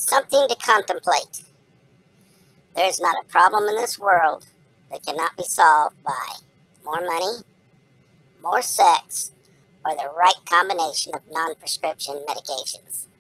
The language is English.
Something to contemplate. There is not a problem in this world that cannot be solved by more money, more sex, or the right combination of non-prescription medications.